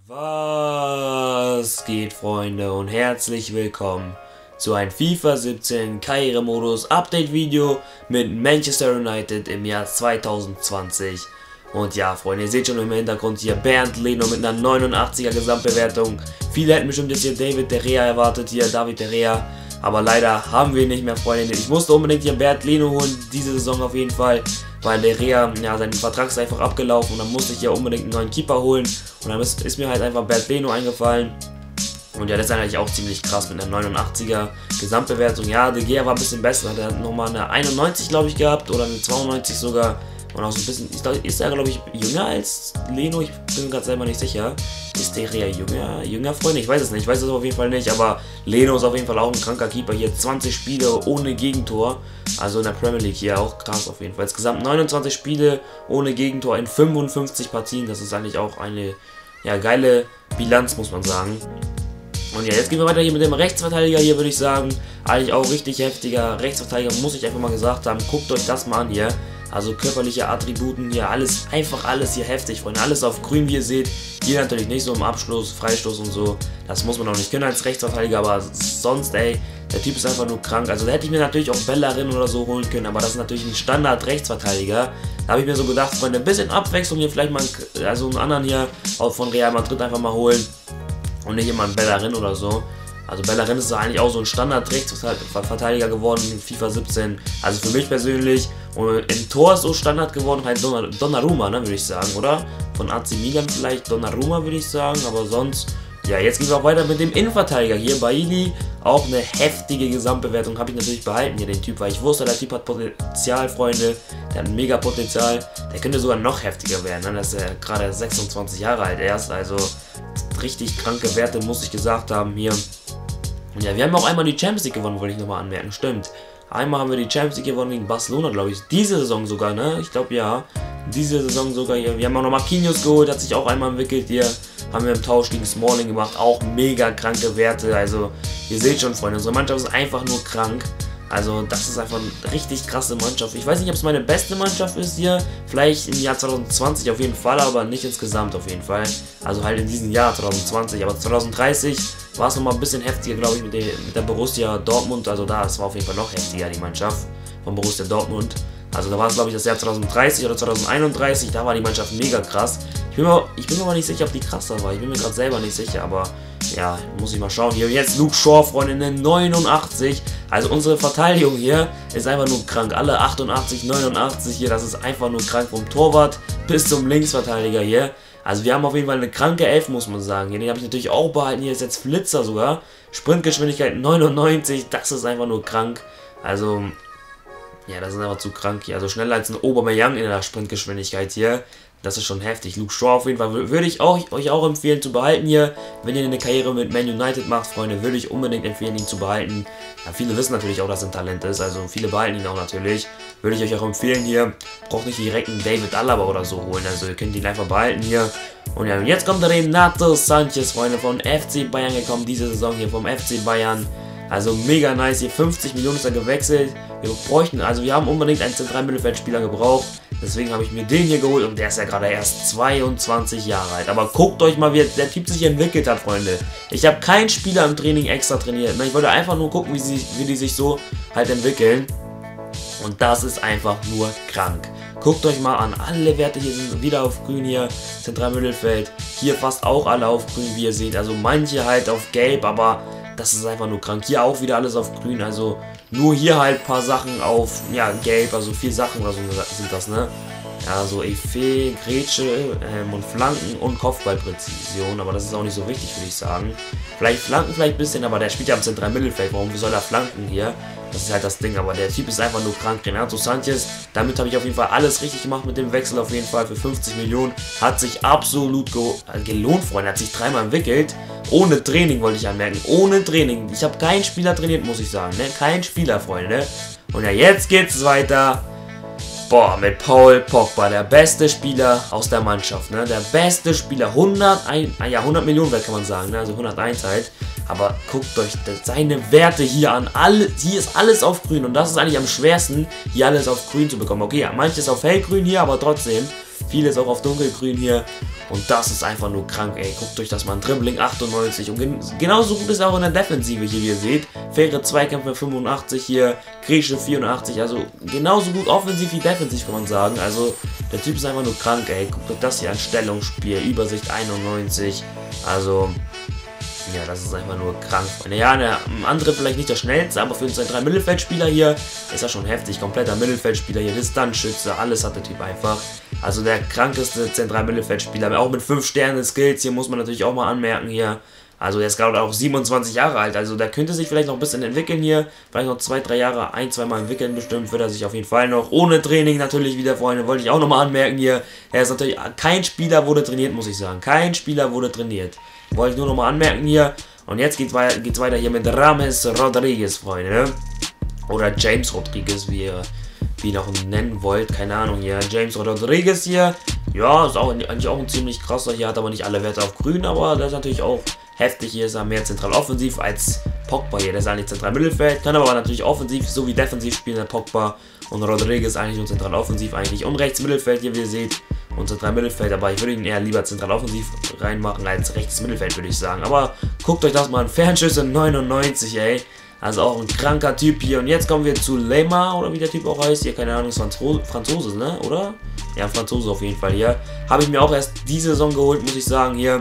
Was geht, Freunde, und herzlich willkommen zu einem FIFA 17 Karrieremodus Update Video mit Manchester United im Jahr 2020. Und ja, Freunde, ihr seht schon im Hintergrund hier Bernd Leno mit einer 89er Gesamtbewertung. Viele hätten bestimmt jetzt hier David De Gea erwartet, hier David De Gea. Aber leider haben wir ihn nicht mehr, Freunde. Ich musste unbedingt hier Bernd Leno holen, diese Saison auf jeden Fall. Weil De Gea, ja, sein Vertrag ist einfach abgelaufen und dann musste ich hier unbedingt einen neuen Keeper holen. Und dann ist mir halt einfach Bernd Leno eingefallen. Und ja, das ist eigentlich auch ziemlich krass mit einer 89er Gesamtbewertung. Ja, De Gea war ein bisschen besser. Der hat nochmal eine 91, glaube ich, gehabt. Oder eine 92 sogar. Und auch so ein bisschen, ist er, glaube ich, jünger als Leno? Ich bin mir gerade selber nicht sicher. Ist De Gea jünger, Freunde? Ich weiß es nicht. Ich weiß es auf jeden Fall nicht. Aber Leno ist auf jeden Fall auch ein kranker Keeper. Hier 20 Spiele ohne Gegentor. Also in der Premier League hier auch krass auf jeden Fall. Insgesamt 29 Spiele ohne Gegentor in 55 Partien. Das ist eigentlich auch eine, ja, geile Bilanz, muss man sagen. Und ja, jetzt gehen wir weiter hier mit dem Rechtsverteidiger hier, würde ich sagen. Eigentlich auch richtig heftiger Rechtsverteidiger, muss ich einfach mal gesagt haben. Guckt euch das mal an hier. Also körperliche Attributen hier, alles, einfach alles hier heftig, Freunde. Alles auf grün, wie ihr seht. Hier natürlich nicht so im Abschluss, Freistoß und so. Das muss man auch nicht können als Rechtsverteidiger, aber sonst, ey, der Typ ist einfach nur krank. Also da hätte ich mir natürlich auch Bellerin oder so holen können, aber das ist natürlich ein Standard-Rechtsverteidiger. Da habe ich mir so gedacht, Freunde, ein bisschen Abwechslung hier, vielleicht mal einen anderen hier auch von Real Madrid einfach mal holen. Und nicht immer einen Bellerin oder so. Also Bellerin ist eigentlich auch so ein Standard-Rechtsverteidiger geworden in FIFA 17. Also für mich persönlich. Und im Tor ist so Standard geworden, halt Donnarumma, ne, würde ich sagen, oder? Von AC Milan vielleicht Donnarumma, würde ich sagen. Aber sonst, ja, jetzt geht es auch weiter mit dem Innenverteidiger hier. Bailly, auch eine heftige Gesamtbewertung, habe ich natürlich behalten hier, den Typ. Weil ich wusste, der Typ hat Potenzial, Freunde. Der hat mega Potenzial. Der könnte sogar noch heftiger werden, ne? Das ist ja gerade 26 Jahre alt erst. Also richtig kranke Werte, muss ich gesagt haben hier. Und ja, wir haben auch einmal die Champions League gewonnen, wollte ich nochmal anmerken. Stimmt. Einmal haben wir die Champions League gewonnen gegen Barcelona, glaube ich. Diese Saison sogar, ne? Ich glaube, ja. Diese Saison sogar hier. Wir haben auch noch Marquinhos geholt, hat sich auch einmal entwickelt hier. Haben wir im Tausch gegen Smalling gemacht. Auch mega kranke Werte. Also, ihr seht schon, Freunde, unsere Mannschaft ist einfach nur krank. Also, das ist einfach eine richtig krasse Mannschaft. Ich weiß nicht, ob es meine beste Mannschaft ist hier. Vielleicht im Jahr 2020 auf jeden Fall, aber nicht insgesamt auf jeden Fall. Also halt in diesem Jahr 2020. Aber 2030 war es nochmal ein bisschen heftiger, glaube ich, mit der Borussia Dortmund. Also das war auf jeden Fall noch heftiger, die Mannschaft von Borussia Dortmund. Also da war es, glaube ich, das Jahr 2030 oder 2031. Da war die Mannschaft mega krass. Ich bin mir aber nicht sicher, ob die krasser war. Ich bin mir gerade selber nicht sicher, aber ja, muss ich mal schauen. Hier jetzt Luke Shaw, Freunde, eine 89. Also unsere Verteidigung hier ist einfach nur krank. Alle 88, 89 hier, das ist einfach nur krank. Vom Torwart bis zum Linksverteidiger hier. Also wir haben auf jeden Fall eine kranke Elf, muss man sagen. Den habe ich natürlich auch behalten. Hier ist jetzt Flitzer sogar. Sprintgeschwindigkeit 99, das ist einfach nur krank. Also, ja, das ist einfach zu krank hier. Also schneller als ein Aubameyang in der Sprintgeschwindigkeit hier. Das ist schon heftig. Luke Shaw auf jeden Fall würde ich euch auch empfehlen zu behalten hier. Wenn ihr eine Karriere mit Man United macht, Freunde, würde ich unbedingt empfehlen, ihn zu behalten. Ja, viele wissen natürlich auch, dass er ein Talent ist. Also viele behalten ihn auch natürlich. Würde ich euch auch empfehlen hier. Braucht nicht direkt einen David Alaba oder so holen. Also ihr könnt ihn einfach behalten hier. Und ja, jetzt kommt Renato Sanchez, Freunde, von FC Bayern gekommen. Diese Saison hier vom FC Bayern. Also mega nice hier. 50 Millionen ist er gewechselt. Wir haben unbedingt einen zentralen Mittelfeldspieler gebraucht. Deswegen habe ich mir den hier geholt und der ist ja gerade erst 22 Jahre alt. Aber guckt euch mal, wie der Typ sich entwickelt hat, Freunde. Ich habe keinen Spieler im Training extra trainiert. Ich wollte einfach nur gucken, wie die sich so halt entwickeln. Und das ist einfach nur krank. Guckt euch mal an, alle Werte hier sind wieder auf grün hier, Zentralmittelfeld. Hier fast auch alle auf grün, wie ihr seht. Also manche halt auf gelb, aber das ist einfach nur krank. Hier auch wieder alles auf grün, also nur hier halt ein paar Sachen auf, ja, gelb, also 4 Sachen oder so sind das, ne? Ja, so Effet, Grätsche und Flanken und Kopfballpräzision, aber das ist auch nicht so wichtig, würde ich sagen. Vielleicht Flanken vielleicht ein bisschen, aber der spielt ja am zentralen Mittelfeld, warum soll er flanken hier? Das ist halt das Ding, aber der Typ ist einfach nur krank. Renato Sanchez, damit habe ich auf jeden Fall alles richtig gemacht mit dem Wechsel auf jeden Fall für 50 Millionen. Hat sich absolut gelohnt, Freunde, hat sich 3-mal entwickelt. Ohne Training, wollte ich anmerken, ohne Training. Ich habe keinen Spieler trainiert, muss ich sagen, ne? Kein Spieler, Freunde. Und ja, jetzt geht's weiter. Boah, mit Paul Pogba, der beste Spieler aus der Mannschaft, ne? Der beste Spieler, 100 Millionen wert kann man sagen, ne? Also 101 halt. Aber guckt euch seine Werte hier an. Hier ist alles auf grün und das ist eigentlich am schwersten, hier alles auf grün zu bekommen. Okay, ja, manches auf hellgrün hier, aber trotzdem. Vieles auch auf dunkelgrün hier. Und das ist einfach nur krank, ey. Guckt euch das mal an. Dribbling 98. Und genauso gut ist er auch in der Defensive hier, wie ihr seht. Faire Zweikämpfe 85 hier. Grieche 84. Also genauso gut offensiv wie defensiv, kann man sagen. Also der Typ ist einfach nur krank, ey. Guckt euch das hier an. Stellungsspiel. Übersicht 91. Also... ja, das ist einfach nur krank. Ja, der andere vielleicht nicht der schnellste, aber für unseren 3-Mittelfeldspieler hier ist er schon heftig. Kompletter Mittelfeldspieler hier, Distanzschütze, alles hat der Typ einfach. Also der krankeste zentrale Mittelfeldspieler, auch mit 5 Sternen Skills, hier muss man natürlich auch mal anmerken hier. Also der ist gerade auch 27 Jahre alt, also der könnte sich vielleicht noch ein bisschen entwickeln hier. Vielleicht noch 2-3 Jahre, 1-2 Mal entwickeln bestimmt, wird er sich auf jeden Fall noch. Ohne Training natürlich wieder, Freunde, wollte ich auch nochmal anmerken hier. Er ist natürlich, kein Spieler wurde trainiert, muss ich sagen. Kein Spieler wurde trainiert. Wollte ich nur nochmal anmerken hier. Und jetzt geht's weiter hier mit James Rodriguez, Freunde. Oder James Rodriguez, wie ihr noch nennen wollt. Keine Ahnung hier. James Rodriguez hier. Ja, ist auch eigentlich auch ein ziemlich krasser. Hier hat aber nicht alle Werte auf grün, aber das ist natürlich auch heftig. Hier ist er mehr zentral offensiv als Pogba hier. Der ist eigentlich zentral Mittelfeld. Kann aber natürlich offensiv sowie defensiv spielen, der Pogba. Und Rodriguez eigentlich nur zentral offensiv eigentlich. Und rechts Mittelfeld hier, wie ihr seht. Und zentral Mittelfeld, aber ich würde ihn eher lieber zentral offensiv reinmachen als rechts Mittelfeld, würde ich sagen. Aber guckt euch das mal an. Fernschüsse 99, ey. Also auch ein kranker Typ hier. Und jetzt kommen wir zu Lemar, oder wie der Typ auch heißt. Hier, keine Ahnung, ist Franzose, ne? Oder? Ja, Franzose auf jeden Fall hier. Habe ich mir auch erst diese Saison geholt, muss ich sagen, hier.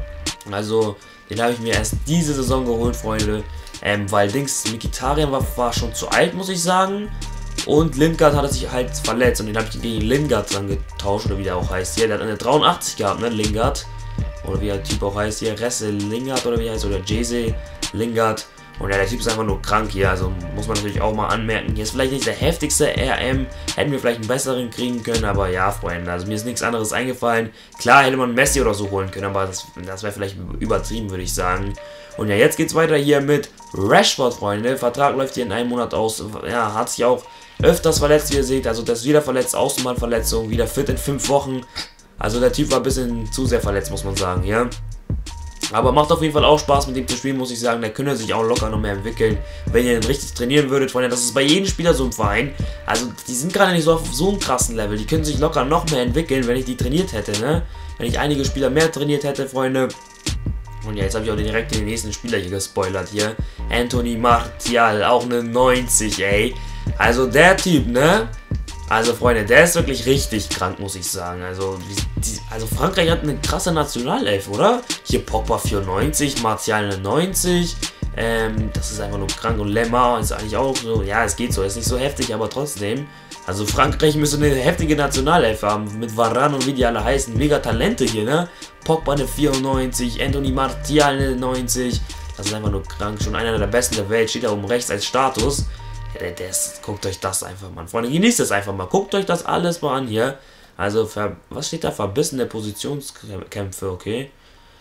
Also, den habe ich mir erst diese Saison geholt, Freunde. Weil Mkhitaryan war schon zu alt, muss ich sagen. Und Lingard hat sich halt verletzt und den habe ich gegen Lingard dann getauscht, oder wie der auch heißt hier. Der hat eine 83 gehabt, ne, Lingard. Oder wie der Typ auch heißt hier, Resse Lingard oder wie er heißt, oder Jesse Lingard. Und ja, der Typ ist einfach nur krank hier, also muss man natürlich auch mal anmerken. Hier ist vielleicht nicht der heftigste RM, hätten wir vielleicht einen besseren kriegen können, aber ja, Freunde, also mir ist nichts anderes eingefallen. Klar hätte man Messi oder so holen können, aber das wäre vielleicht übertrieben, würde ich sagen. Und ja, jetzt geht's weiter hier mit Rashford, Freunde. Vertrag läuft hier in einem Monat aus, ja, hat sich auch öfters verletzt, wie ihr seht, also das ist wieder verletzt, Außenbandverletzung, wieder fit in 5 Wochen. Also der Typ war ein bisschen zu sehr verletzt, muss man sagen, ja. Aber macht auf jeden Fall auch Spaß mit dem zu spielen, muss ich sagen. Der könnte sich auch locker noch mehr entwickeln, wenn ihr ihn richtig trainieren würdet, Freunde. Das ist bei jedem Spieler so im Verein. Also die sind gerade nicht so auf so einem krassen Level. Die können sich locker noch mehr entwickeln, wenn ich die trainiert hätte, ne? Wenn ich einige Spieler mehr trainiert hätte, Freunde. Und ja, jetzt habe ich auch direkt den nächsten Spieler hier gespoilert hier. Anthony Martial, auch eine 90, ey. Also der Typ, ne? Also Freunde, der ist wirklich richtig krank, muss ich sagen. Also Frankreich hat eine krasse Nationalelf, oder? Hier Pogba 94, Martial eine 90. Das ist einfach nur krank. Und Lemar ist eigentlich auch so, ja, es geht so, ist nicht so heftig, aber trotzdem. Also Frankreich müsste eine heftige Nationalelf haben, mit Varane und wie die alle heißen. Mega Talente hier, ne? Pogba eine 94, Anthony Martial eine 90. Das ist einfach nur krank. Schon einer der besten der Welt, steht da oben rechts als Status. Ja, guckt euch das einfach mal an. Freunde, genießt es einfach mal. Guckt euch das alles mal an hier. Also, was steht da? Verbissene Positionskämpfe, okay.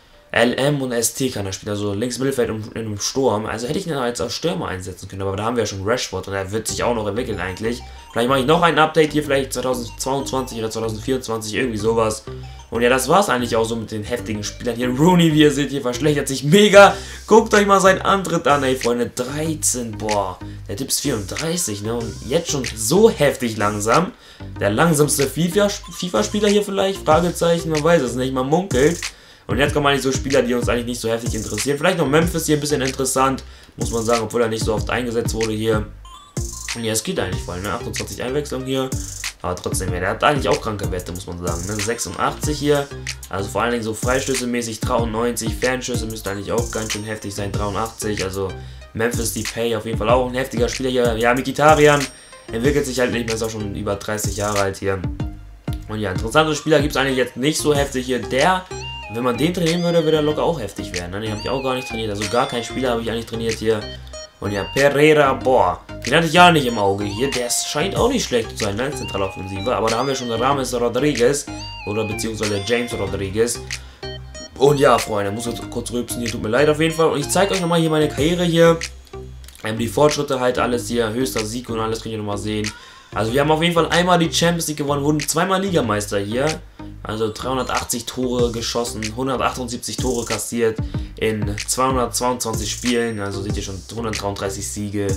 LM und ST kann er spielen, also links Mittelfeld und in einem Sturm. Also hätte ich ihn als Stürmer einsetzen können, aber da haben wir ja schon Rashford und er wird sich auch noch entwickeln eigentlich. Vielleicht mache ich noch ein Update hier, vielleicht 2022 oder 2024, irgendwie sowas. Und ja, das war's eigentlich auch so mit den heftigen Spielern. Hier Rooney, wie ihr seht, hier verschlechtert sich mega. Guckt euch mal seinen Antritt an, ey, Freunde. 13, boah. Der Typ ist 34, ne? Und jetzt schon so heftig langsam. Der langsamste FIFA-Spieler hier vielleicht? Fragezeichen, man weiß es nicht, man munkelt. Und jetzt kommen eigentlich so Spieler, die uns eigentlich nicht so heftig interessieren. Vielleicht noch Memphis hier ein bisschen interessant, muss man sagen, obwohl er nicht so oft eingesetzt wurde hier. Und ja, es geht eigentlich voll, ne? 28 Einwechslungen hier. Aber trotzdem, ja, der hat eigentlich auch kranke Werte, muss man sagen, ne? 86 hier. Also vor allen Dingen so Freistöße-mäßig 93. Fernschüsse müsste eigentlich auch ganz schön heftig sein, 83. Also Memphis Depay auf jeden Fall auch ein heftiger Spieler hier. Ja, Mkhitaryan entwickelt sich halt nicht mehr, ist auch schon über 30 Jahre alt hier. Und ja, interessante Spieler gibt es eigentlich jetzt nicht so heftig hier. Wenn man den trainieren würde, würde er locker auch heftig werden. Ne? Den habe ich auch gar nicht trainiert. Also gar kein Spieler habe ich eigentlich trainiert hier. Und ja, Pereira, boah, den hatte ich ja nicht im Auge hier. Der scheint auch nicht schlecht zu sein, ne? Zentraloffensive. Aber da haben wir schon James Rodriguez. Oder beziehungsweise James Rodriguez. Und ja, Freunde, muss jetzt kurz rülpsen hier. Tut mir leid auf jeden Fall. Und ich zeige euch nochmal hier meine Karriere hier. Die Fortschritte halt alles hier. Höchster Sieg und alles könnt ihr nochmal sehen. Also wir haben auf jeden Fall einmal die Champions League gewonnen. Wurden zweimal Ligameister hier. Also 380 Tore geschossen, 178 Tore kassiert in 222 Spielen. Also seht ihr schon 133 Siege.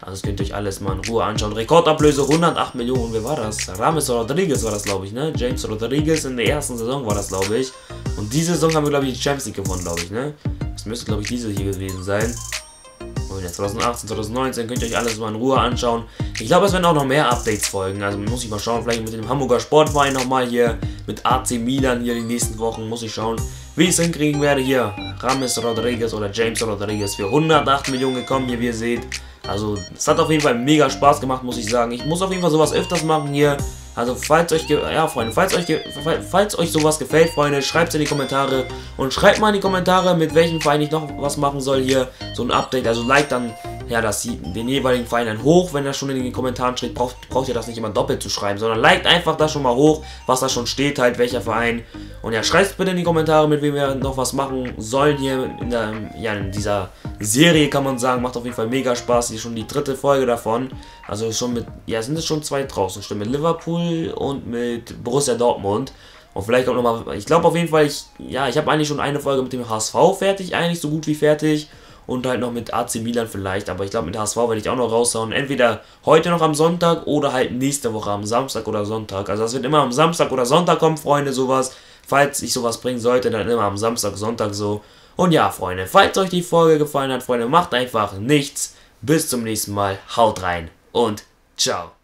Also das könnt ihr euch alles mal in Ruhe anschauen. Rekordablöse 108 Millionen, wer war das? Rames Rodriguez war das, glaube ich, ne? James Rodriguez in der ersten Saison war das, glaube ich. Und diese Saison haben wir, glaube ich, die Champions League gewonnen, glaube ich, ne? Das müsste, glaube ich, diese hier gewesen sein. Und ja, 2018, 2019 könnt ihr euch alles mal in Ruhe anschauen. Ich glaube, es werden auch noch mehr Updates folgen. Also muss ich mal schauen, vielleicht mit dem Hamburger Sportverein nochmal hier, mit AC Milan hier die nächsten Wochen, muss ich schauen, wie ich es hinkriegen werde. Hier, Rames Rodriguez oder James Rodriguez für 108 Millionen gekommen, hier wie ihr seht. Also, es hat auf jeden Fall mega Spaß gemacht, muss ich sagen. Ich muss auf jeden Fall sowas öfters machen hier. Also, falls euch, ja, Freunde, falls euch sowas gefällt, Freunde, schreibt es in die Kommentare. Und schreibt mal in die Kommentare, mit welchem Verein ich noch was machen soll hier. So ein Update. Also, liked dann, ja, den jeweiligen Verein dann hoch. Wenn das schon in den Kommentaren steht, braucht ihr das nicht immer doppelt zu schreiben. Sondern liked einfach das schon mal hoch, was da schon steht, halt, welcher Verein. Und ja, schreibt bitte in die Kommentare, mit wem wir noch was machen sollen hier in dieser Serie, kann man sagen. Macht auf jeden Fall mega Spaß. Hier schon die dritte Folge davon. Also schon mit, ja, sind es schon zwei draußen. Stimmt, mit Liverpool und mit Borussia Dortmund. Und vielleicht kommt nochmal, ich glaube auf jeden Fall, ich habe eigentlich schon eine Folge mit dem HSV fertig, eigentlich so gut wie fertig. Und halt noch mit AC Milan vielleicht, aber ich glaube mit HSV werde ich auch noch raushauen. Entweder heute noch am Sonntag oder halt nächste Woche am Samstag oder Sonntag. Also das wird immer am Samstag oder Sonntag kommen, Freunde, sowas. Falls ich sowas bringen sollte, dann immer am Samstag, Sonntag so. Und ja, Freunde, falls euch die Folge gefallen hat, Freunde, macht einfach nichts. Bis zum nächsten Mal, haut rein und ciao.